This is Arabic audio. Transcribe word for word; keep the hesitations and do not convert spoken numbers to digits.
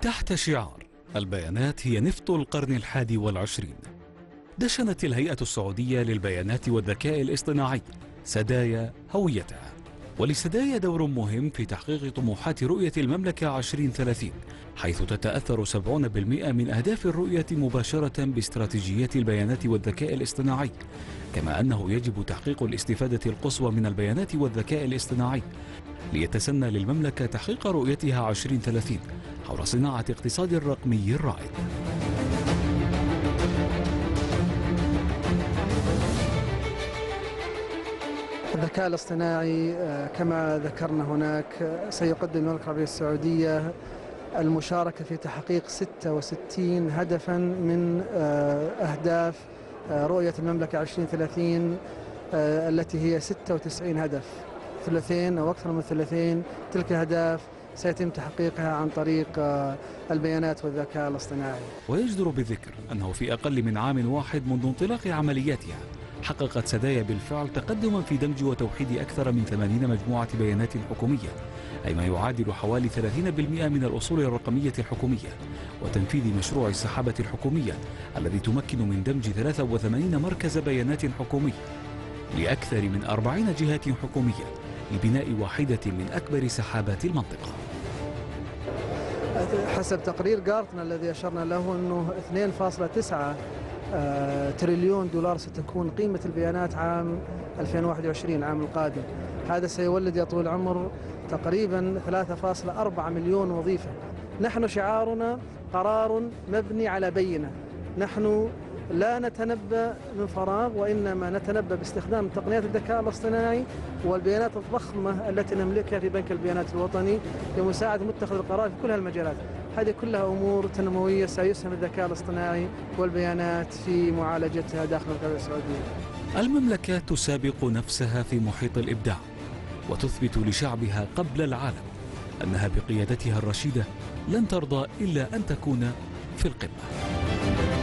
تحت شعار البيانات هي نفط القرن الحادي والعشرين، دشنت الهيئة السعودية للبيانات والذكاء الاصطناعي سدايا هويتها. ولسدايا دور مهم في تحقيق طموحات رؤية المملكة عشرين ثلاثين، حيث تتأثر سبعين بالمئة من أهداف الرؤية مباشرة باستراتيجية البيانات والذكاء الاصطناعي، كما أنه يجب تحقيق الاستفادة القصوى من البيانات والذكاء الاصطناعي ليتسنى للمملكة تحقيق رؤيتها عشرين ثلاثين حول صناعة اقتصاد رقمي رائد. الذكاء الاصطناعي كما ذكرنا هناك سيقدم المملكة العربية السعودية المشاركة في تحقيق ستة وستين هدفا من أهداف رؤية المملكة عشرين ثلاثين التي هي ستة وتسعين هدف، ثلثين أو أكثر من ثلثين تلك الأهداف سيتم تحقيقها عن طريق البيانات والذكاء الاصطناعي. ويجدر بالذكر أنه في أقل من عام واحد منذ انطلاق عملياتها حققت سدايا بالفعل تقدما في دمج وتوحيد أكثر من ثمانين مجموعة بيانات حكومية، أي ما يعادل حوالي ثلاثين بالمئة من الأصول الرقمية الحكومية، وتنفيذ مشروع السحابة الحكومية الذي تمكن من دمج ثلاثة وثمانين مركز بيانات حكومي لأكثر من أربعين جهة حكومية لبناء واحدة من أكبر سحابات المنطقة. حسب تقرير جارتنر الذي أشرنا له أنه اثنين فاصلة تسعة تريليون دولار ستكون قيمة البيانات عام ألفين وواحد وعشرين العام القادم. هذا سيولد يا طويل العمر تقريبا ثلاثة فاصلة أربعة مليون وظيفة. نحن شعارنا قرار مبني على بينة، نحن لا نتنبأ من فراغ وإنما نتنبأ باستخدام تقنيات الذكاء الاصطناعي والبيانات الضخمة التي نملكها في بنك البيانات الوطني لمساعدة متخذ القرار في كل هالمجالات. هذه كلها أمور تنموية سيسهم الذكاء الاصطناعي والبيانات في معالجتها داخل المملكة السعودية. المملكة تسابق نفسها في محيط الإبداع وتثبت لشعبها قبل العالم أنها بقيادتها الرشيدة لن ترضى إلا أن تكون في القمة.